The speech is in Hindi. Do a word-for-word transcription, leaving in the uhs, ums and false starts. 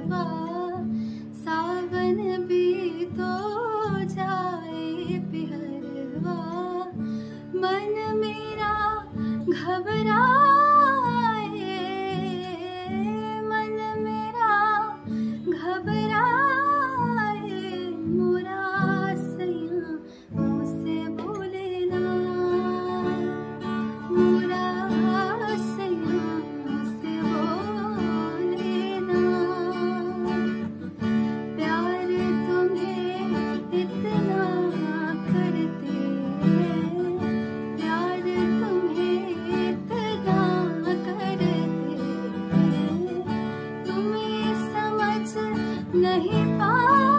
परवा, सावन भी तो जाए पिहरवा। मन मेरा घबराए, मन मेरा घबराए, मोरा सैया मुझसे बोले ना, मोरा सैया मुझसे बोले ना। प्यार तुम्हें इतना करते, प्यार तुम्हें इतना करते, तुम्हें समझ नहीं पा